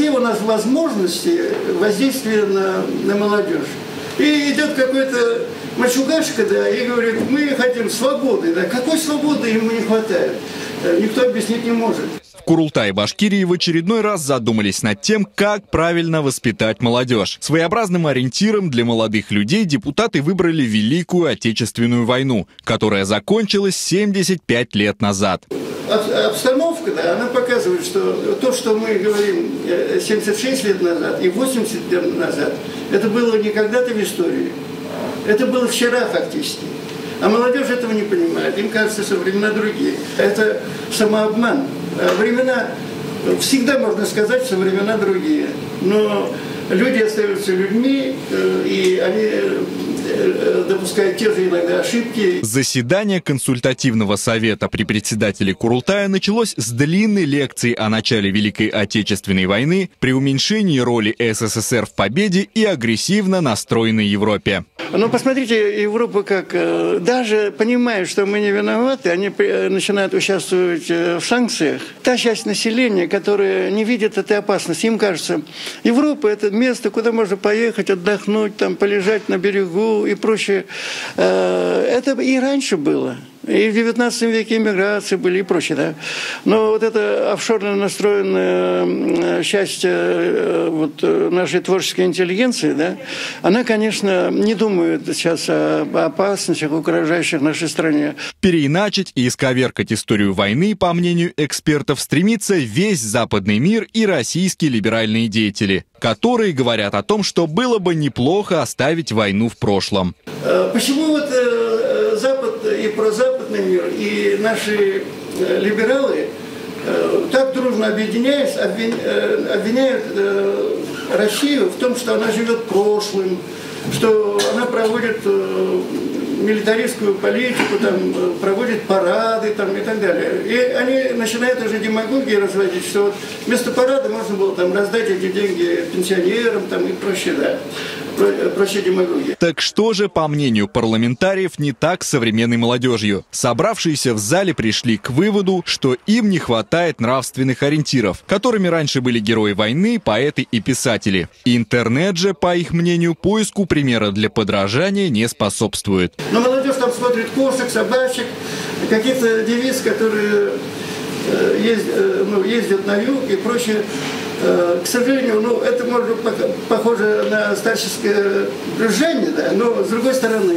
какие у нас возможности воздействия на молодежь. И идет какой-то мальчугашка, да, и говорит, мы хотим свободы. Да. Какой свободы ему не хватает? Никто объяснить не может. В Курултае, Башкирии в очередной раз задумались над тем, как правильно воспитать молодежь. Своеобразным ориентиром для молодых людей депутаты выбрали Великую Отечественную войну, которая закончилась 75 лет назад. Обстановка, да, она показывает, что то, что мы говорим 76 лет назад и 80 лет назад, это было не когда-то в истории. Это было вчера фактически. А молодежь этого не понимает. Им кажется, что времена другие. Это самообман. Времена, всегда можно сказать, что времена другие. Но люди остаются людьми, и они допускают те же иногда ошибки. Заседание консультативного совета при председателе Курултая началось с длинной лекции о начале Великой Отечественной войны, преуменьшении роли СССР в победе и агрессивно настроенной Европе. Но посмотрите, Европа как, даже понимая, что мы не виноваты, они начинают участвовать в санкциях. Та часть населения, которая не видит этой опасности, им кажется, Европа – это место, куда можно поехать, отдохнуть, там, полежать на берегу и прочее. Это и раньше было. И в 19 веке иммиграции были и прочее, да. Но вот эта офшорно настроенная часть вот, нашей творческой интеллигенции, да, она, конечно, не думает сейчас о опасностях, угрожающих нашей стране. Переиначить и исковеркать историю войны, по мнению экспертов, стремится весь западный мир и российские либеральные деятели, которые говорят о том, что было бы неплохо оставить войну в прошлом. Почему вот Запад и прозападный мир, и наши либералы так дружно объединяясь, обвиняют Россию в том, что она живет прошлым, что она проводит милитаристскую политику, там, проводит парады там, и так далее. И они начинают уже демагогии разводить, что вот вместо парада можно было там, раздать эти деньги пенсионерам там, и прочее, да. Прочее демагогии. Так что же, по мнению парламентариев, не так с современной молодежью? Собравшиеся в зале пришли к выводу, что им не хватает нравственных ориентиров, которыми раньше были герои войны, поэты и писатели. Интернет же, по их мнению, поиску примера для подражания не способствует. Но молодежь там смотрит кошек, собачек, каких-то девиц, которые ездят на юг и прочее. К сожалению, это может быть похоже на старческое брюзжание, да, но с другой стороны,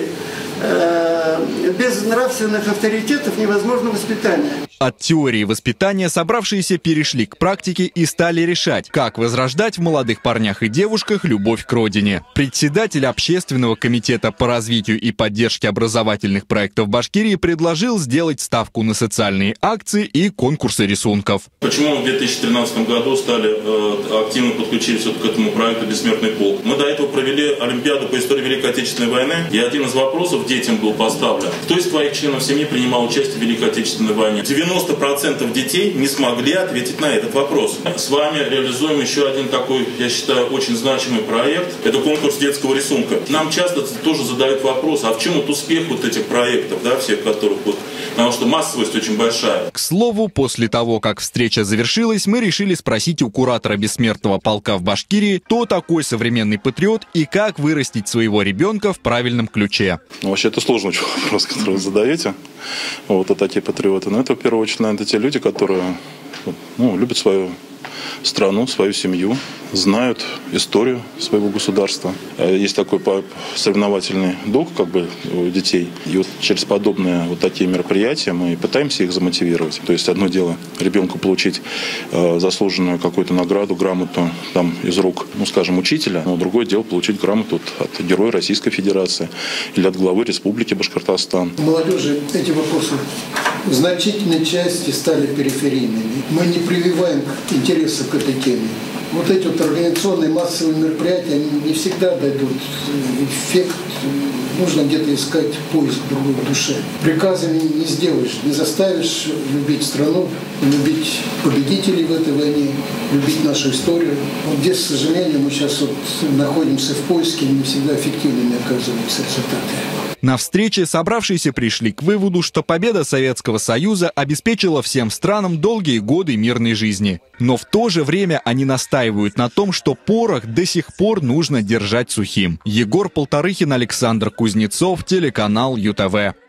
без нравственных авторитетов невозможно воспитание. От теории воспитания собравшиеся перешли к практике и стали решать, как возрождать в молодых парнях и девушках любовь к родине. Председатель Общественного комитета по развитию и поддержке образовательных проектов Башкирии предложил сделать ставку на социальные акции и конкурсы рисунков. Почему в 2013 году активно подключились к этому проекту «Бессмертный полк»? Мы до этого провели Олимпиаду по истории Великой Отечественной войны, и один из вопросов детям был поставлен: кто из твоих членов семьи принимал участие в Великой Отечественной войне? 90% детей не смогли ответить на этот вопрос. С вами реализуем еще один такой, я считаю, очень значимый проект. Это конкурс детского рисунка. Нам часто тоже задают вопрос, а в чем вот успех вот этих проектов, да, всех которых вот, потому что массовость очень большая. К слову, после того, как встреча завершилась, мы решили спросить у куратора Бессмертного полка в Башкирии, кто такой современный патриот и как вырастить своего ребенка в правильном ключе. Вообще, это сложный вопрос, который вы задаете. Вот, а такие патриоты. Но это, в первую очередь, наверное, те люди, которые любят свою страну, свою семью, знают историю своего государства. Есть такой соревновательный дух у детей. И вот через подобные вот такие мероприятия мы пытаемся их замотивировать. То есть одно дело ребенку получить заслуженную какую-то награду, грамоту там, из рук, скажем, учителя, но другое дело получить грамоту от Героя Российской Федерации или от главы Республики Башкортостан. Молодежи эти вопросы в значительной части стали периферийными. Мы не прививаем интереса к этой теме. Вот эти вот организационные массовые мероприятия, они не всегда дадут эффект. Нужно где-то искать поиск другой в душе. Приказами не сделаешь, не заставишь любить страну, любить победителей в этой войне, любить нашу историю. Вот здесь, к сожалению, мы сейчас находимся в поиске, не всегда эффективными оказываются результаты. На встрече собравшиеся пришли к выводу, что победа Советского Союза обеспечила всем странам долгие годы мирной жизни. Но в то же время они настаивают на том, что порох до сих пор нужно держать сухим. Егор Полторыхин, Александр Кузнецов, телеканал ЮТВ.